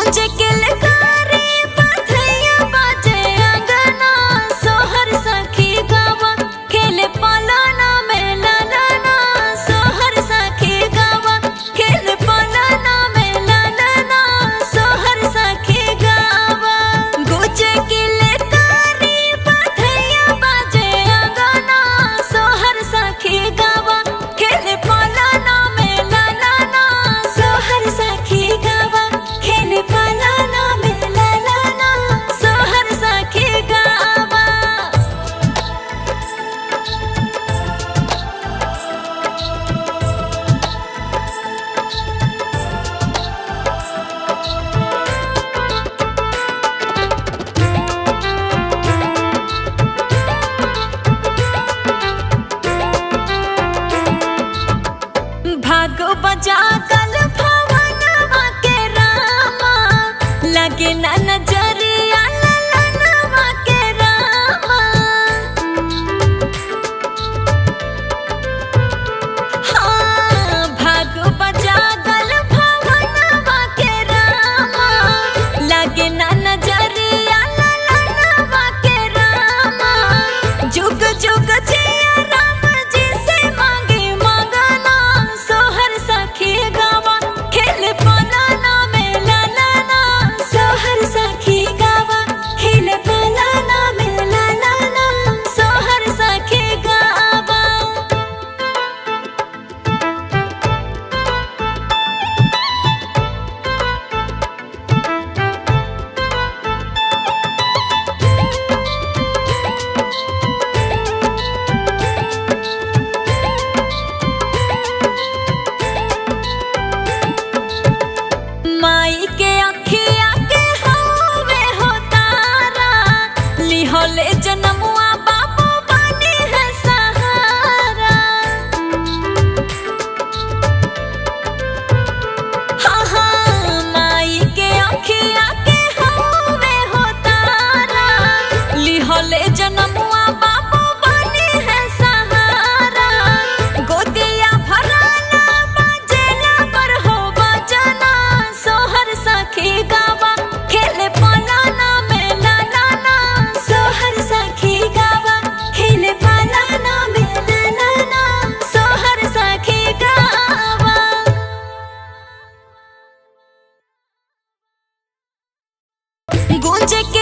गूंजे के लकारी बधैया बाजे अंगना सोहर सखी गावा खेले पालना में लालना सोहर सखी गावा खेले पालना में लालना सोहर सखी गावा गूंजे के लकारी बधैया बाजे अंगना सोहर सखी गावा खेले पालना में लालना सोहर सखी गावा खेले पालना में लालना सोहर सखी गावा। भाग बजा कल भवनवा के रामा लगे न नजरिया ललनवा के रामा। हाँ भाग बजा कल भवनवा के रामा लगे न नजरिया ललनवा के रामा। जुग जुग जिया राम जी से मांगे मांगना सोहर सखी गावा खेले पालना में लालना सोहर सखी गावा खेले पालना में लालना सोहर सखी गावा। माई के अखिया के हवे हो तारा लिहोले जनमुआ बाबू बनी है सहारा। हाँ हाँ माई के अखिया के हवे हो तारा लिहोले जनमुआ बाबू बनी है सहारा। गोदिया भराना बजेला पर हो बजना सोहर सखी गावा खेले पालना में लालना सोहर सखी गावा खेले पालना में लालना सोहर सखी गावा। गूंजे